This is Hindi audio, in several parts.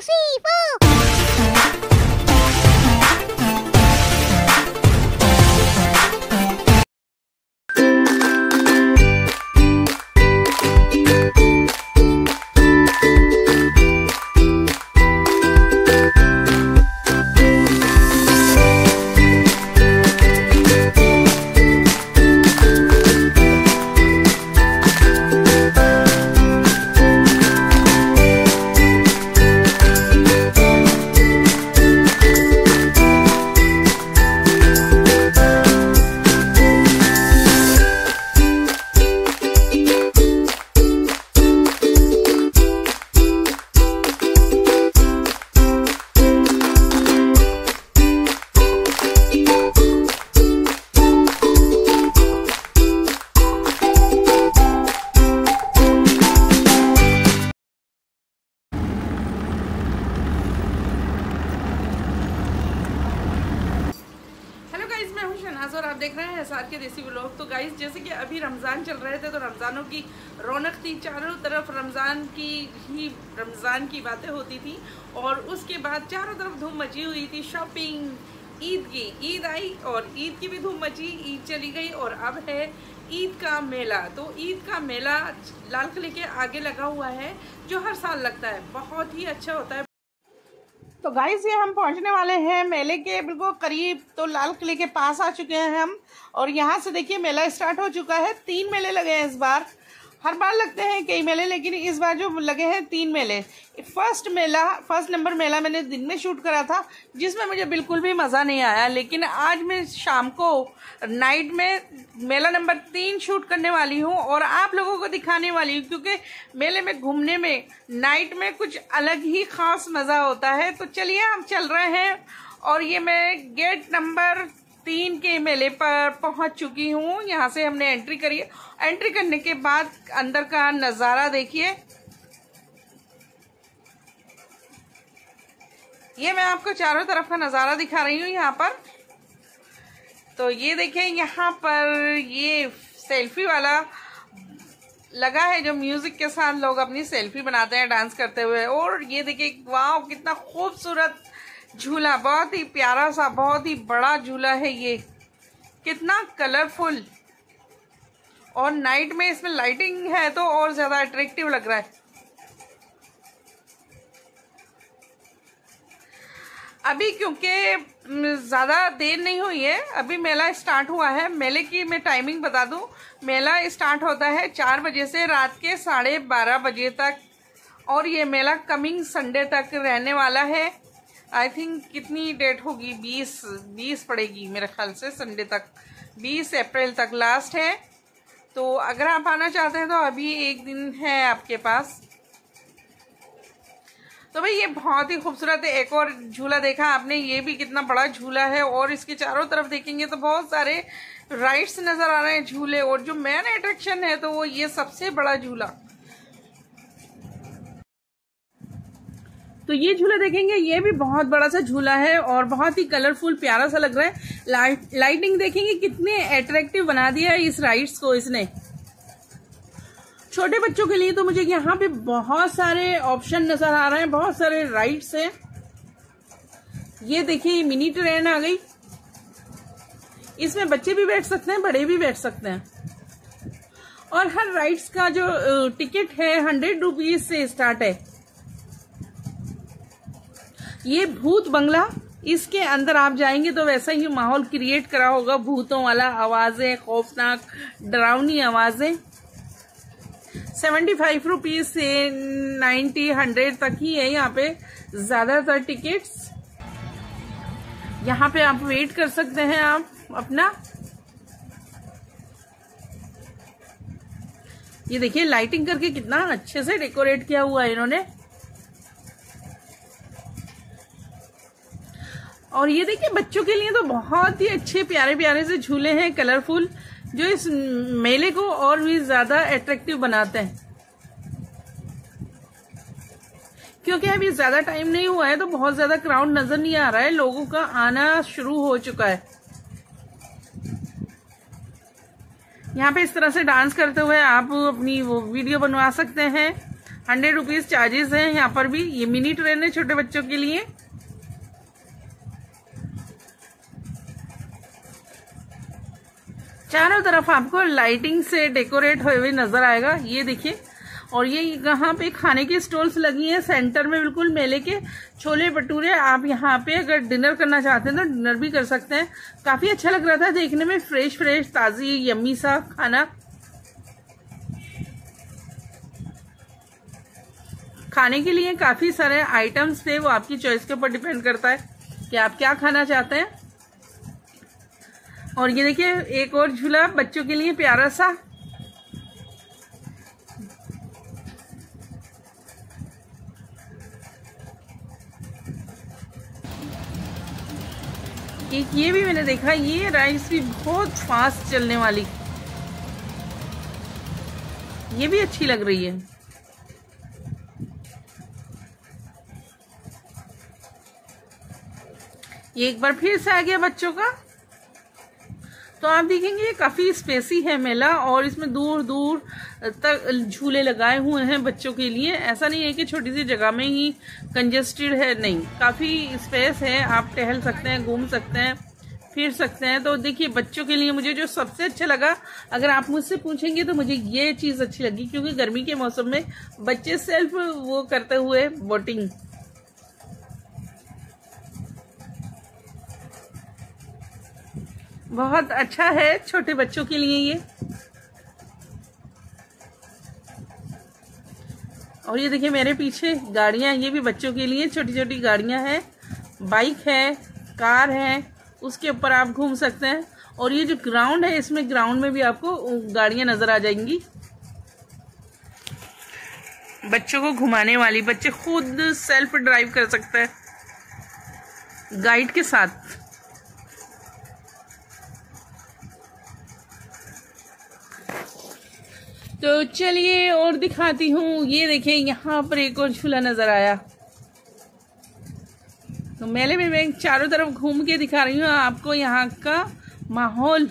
3, 4. और आप देख रहे हैं एसआर के देसी व्लॉग। तो गाइस, जैसे कि अभी रमज़ान चल रहे थे तो रमज़ानों की रौनक थी, चारों तरफ रमज़ान की बातें होती थी और उसके बाद चारों तरफ धूम मची हुई थी शॉपिंग ईद की। ईद आई और ईद की भी धूम मची, ईद चली गई और अब है ईद का मेला। तो ईद का मेला लाल किले के आगे लगा हुआ है जो हर साल लगता है, बहुत ही अच्छा होता है। तो गाइस, ये हम पहुंचने वाले हैं मेले के बिल्कुल करीब। तो लाल किले के पास आ चुके हैं हम और यहाँ से देखिए मेला स्टार्ट हो चुका है। 3 मेले लगे हैं इस बार। हर बार लगते हैं कई मेले, लेकिन इस बार जो लगे हैं 3 मेले। फर्स्ट नंबर मेला मैंने दिन में शूट करा था जिसमें मुझे बिल्कुल भी मज़ा नहीं आया, लेकिन आज मैं शाम को नाइट में मेला नंबर 3 शूट करने वाली हूँ और आप लोगों को दिखाने वाली हूँ, क्योंकि मेले में घूमने में नाइट में कुछ अलग ही खास मज़ा होता है। तो चलिए हम चल रहे हैं और ये मैं गेट नंबर 3 के मेले पर पहुंच चुकी हूँ। यहाँ से हमने एंट्री करी है। एंट्री करने के बाद अंदर का नज़ारा देखिए। ये मैं आपको चारों तरफ का नज़ारा दिखा रही हूँ यहाँ पर। तो ये देखें, यहाँ पर ये सेल्फी वाला लगा है जो म्यूजिक के साथ लोग अपनी सेल्फी बनाते हैं डांस करते हुए। और ये देखिए, वाह कितना खूबसूरत झूला, बहुत ही प्यारा सा, बहुत ही बड़ा झूला है ये, कितना कलरफुल। और नाइट में इसमें लाइटिंग है तो और ज्यादा अट्रैक्टिव लग रहा है। अभी क्योंकि ज़्यादा देर नहीं हुई है, अभी मेला स्टार्ट हुआ है। मेले की मैं टाइमिंग बता दूं, मेला स्टार्ट होता है 4 बजे से रात के 12:30 बजे तक और ये मेला कमिंग संडे तक रहने वाला है। आई थिंक कितनी डेट होगी, 20 पड़ेगी मेरे ख्याल से संडे तक, 20 अप्रैल तक लास्ट है। तो अगर आप आना चाहते हैं तो अभी 1 दिन है आपके पास। तो भाई ये बहुत ही खूबसूरत है। एक और झूला देखा आपने, ये भी कितना बड़ा झूला है और इसके चारों तरफ देखेंगे तो बहुत सारे राइड्स नजर आ रहे हैं झूले। और जो मेन अट्रैक्शन है तो वो ये सबसे बड़ा झूला। तो ये झूला देखेंगे, ये भी बहुत बड़ा सा झूला है और बहुत ही कलरफुल प्यारा सा लग रहा है। लाइटिंग देखेंगे कितने अट्रैक्टिव बना दिया है इस राइड्स को इसने। छोटे बच्चों के लिए तो मुझे यहाँ पे बहुत सारे ऑप्शन नजर आ रहे हैं, बहुत सारे राइड्स हैं। ये देखिए, मिनी ट्रेन आ गई, इसमें बच्चे भी बैठ सकते हैं, बड़े भी बैठ सकते हैं। और हर राइड्स का जो टिकट है 100 रुपीज से स्टार्ट है। ये भूत बंगला, इसके अंदर आप जाएंगे तो वैसा ही माहौल क्रिएट करा होगा, भूतों वाला, आवाजें, खौफनाक डरावनी आवाजें। 75 रुपीज से 90, 100 तक ही है यहाँ पे ज्यादातर टिकट्स। यहाँ पे आप वेट कर सकते हैं आप अपना। ये देखिए, लाइटिंग करके कितना अच्छे से डेकोरेट किया हुआ है इन्होंने। और ये देखिए, बच्चों के लिए तो बहुत ही अच्छे प्यारे प्यारे से झूले हैं कलरफुल, जो इस मेले को और भी ज्यादा अट्रैक्टिव बनाते हैं। क्योंकि अभी ज्यादा टाइम नहीं हुआ है तो बहुत ज्यादा क्राउड नजर नहीं आ रहा है, लोगों का आना शुरू हो चुका है। यहाँ पे इस तरह से डांस करते हुए आप अपनी वो वीडियो बनवा सकते हैं। 100 रुपीज चार्जेस है यहाँ पर भी। ये मिनी ट्रेन है छोटे बच्चों के लिए। चारों तरफ आपको लाइटिंग से डेकोरेट हुए हुए नजर आएगा, ये देखिए। और ये यहाँ पे खाने की स्टॉल्स लगी हैं सेंटर में बिल्कुल मेले के। छोले भटूरे आप यहाँ पे अगर डिनर करना चाहते हैं तो डिनर भी कर सकते हैं। काफी अच्छा लग रहा था देखने में, फ्रेश फ्रेश ताजी यम्मी सा खाना। खाने के लिए काफी सारे आइटम्स थे, वो आपकी चॉइस के ऊपर डिपेंड करता है कि आप क्या खाना चाहते हैं। और ये देखिए एक और झूला बच्चों के लिए प्यारा सा। एक ये भी मैंने देखा, ये राइड्स भी बहुत फास्ट चलने वाली, ये भी अच्छी लग रही है। ये एक बार फिर से आ गया बच्चों का। तो आप देखेंगे काफी स्पेसी है मेला, और इसमें दूर दूर तक झूले लगाए हुए हैं बच्चों के लिए। ऐसा नहीं है कि छोटी सी जगह में ही कंजेस्टेड है, नहीं, काफी स्पेस है। आप टहल सकते हैं, घूम सकते हैं, फिर सकते हैं। तो देखिए बच्चों के लिए मुझे जो सबसे अच्छा लगा, अगर आप मुझसे पूछेंगे तो मुझे ये चीज अच्छी लगी, क्योंकि गर्मी के मौसम में बच्चे सेल्फ वो करते हुए बोटिंग, बहुत अच्छा है छोटे बच्चों के लिए ये। और ये देखिए मेरे पीछे गाड़ियां, ये भी बच्चों के लिए छोटी छोटी गाड़ियां हैं। बाइक है, कार है, उसके ऊपर आप घूम सकते हैं। और ये जो ग्राउंड है, इसमें ग्राउंड में भी आपको गाड़ियां नजर आ जाएंगी बच्चों को घुमाने वाली। बच्चे खुद सेल्फ ड्राइव कर सकते हैं गाइड के साथ। तो चलिए और दिखाती हूँ। ये देखिए यहाँ पर एक और झूला नजर आया। तो मेले में मैं चारों तरफ घूम के दिखा रही हूँ आपको यहाँ का माहौल।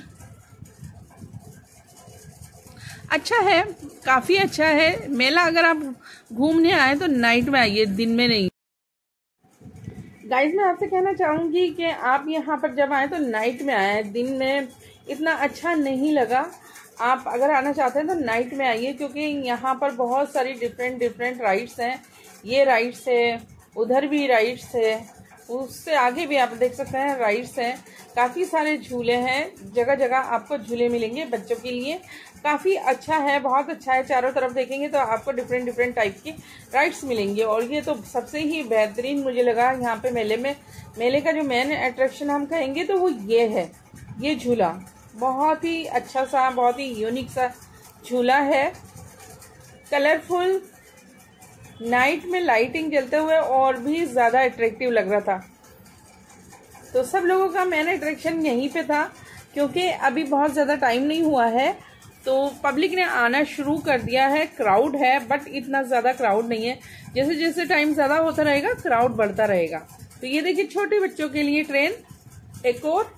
अच्छा है, काफी अच्छा है मेला। अगर आप घूमने आए तो नाइट में आइए, दिन में नहीं। गाइस मैं आपसे कहना चाहूंगी कि आप यहाँ पर जब आए तो नाइट में आए, दिन में इतना अच्छा नहीं लगा। आप अगर आना चाहते हैं तो नाइट में आइए, क्योंकि यहाँ पर बहुत सारी डिफरेंट राइड्स हैं। ये राइड्स है, उधर भी राइड्स है, उससे आगे भी आप देख सकते हैं राइड्स हैं। काफ़ी सारे झूले हैं, जगह जगह आपको झूले मिलेंगे बच्चों के लिए। काफ़ी अच्छा है, बहुत अच्छा है। चारों तरफ देखेंगे तो आपको डिफरेंट टाइप की राइड्स मिलेंगे। और ये तो सबसे ही बेहतरीन मुझे लगा यहाँ पे मेले में। मेले का जो मेन अट्रैक्शन हम कहेंगे तो वो ये है, ये झूला बहुत ही अच्छा सा, बहुत ही यूनिक सा झूला है। कलरफुल, नाइट में लाइटिंग जलते हुए और भी ज्यादा अट्रैक्टिव लग रहा था। तो सब लोगों का मेन अट्रैक्शन यहीं पे था, क्योंकि अभी बहुत ज्यादा टाइम नहीं हुआ है तो पब्लिक ने आना शुरू कर दिया है। क्राउड है बट इतना ज्यादा क्राउड नहीं है। जैसे जैसे टाइम ज्यादा होता रहेगा क्राउड बढ़ता रहेगा। तो ये देखिए छोटे बच्चों के लिए ट्रेन एक और।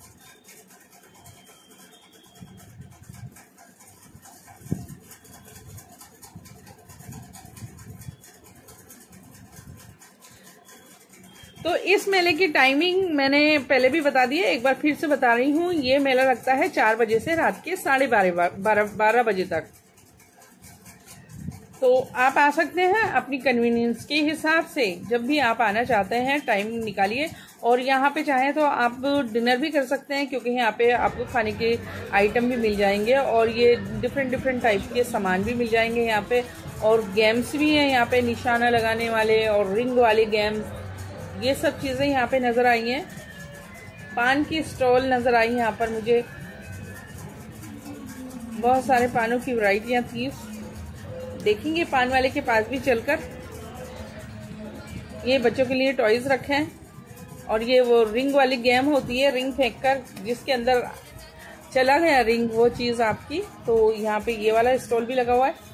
तो इस मेले की टाइमिंग मैंने पहले भी बता दी है, एक बार फिर से बता रही हूँ। ये मेला लगता है 4 बजे से रात के 12:30 बजे तक। तो आप आ सकते हैं अपनी कन्वीनियंस के हिसाब से, जब भी आप आना चाहते हैं टाइम निकालिए। और यहाँ पे चाहें तो आप डिनर भी कर सकते हैं, क्योंकि यहाँ पे आपको खाने के आइटम भी मिल जाएंगे और ये डिफरेंट टाइप के सामान भी मिल जाएंगे यहाँ पे। और गेम्स भी हैं यहाँ पे, निशाना लगाने वाले और रिंग वाले गेम्स, ये सब चीजें यहाँ पे नजर आई हैं। पान की स्टॉल नजर आई यहाँ पर मुझे, बहुत सारे पानों की वैरायटियां थी। देखेंगे पान वाले के पास भी चलकर। ये बच्चों के लिए टॉयज रखे हैं। और ये वो रिंग वाली गेम होती है, रिंग फेंककर जिसके अंदर चला गया रिंग, वो चीज आपकी। तो यहाँ पे ये वाला स्टॉल भी लगा हुआ है।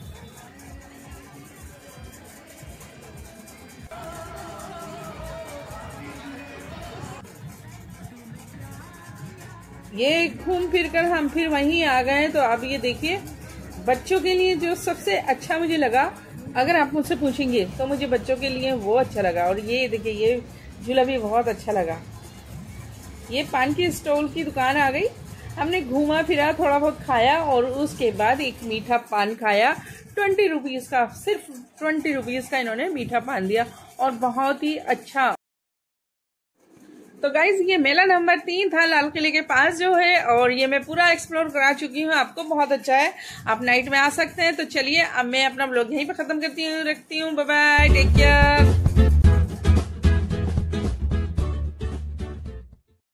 ये घूम फिर कर हम फिर वहीं आ गए। तो अब ये देखिए बच्चों के लिए जो सबसे अच्छा मुझे लगा अगर आप मुझसे पूछेंगे तो मुझे बच्चों के लिए वो अच्छा लगा। और ये देखिए, ये झूला भी बहुत अच्छा लगा। ये पान की स्टॉल की दुकान आ गई। हमने घूमा फिरा, थोड़ा बहुत खाया और उसके बाद एक मीठा पान खाया। 20 रुपीज़ का, सिर्फ 20 रुपीज़ का इन्होंने मीठा पान दिया और बहुत ही अच्छा। तो गाइज ये मेला नंबर 3 था लाल किले के पास जो है, और ये मैं पूरा एक्सप्लोर करा चुकी हूँ। आपको बहुत अच्छा है, आप नाइट में आ सकते हैं। तो चलिए अब मैं अपना ब्लॉग यहीं पे खत्म करती हूँ, रखती हूँ। Bye bye, take care.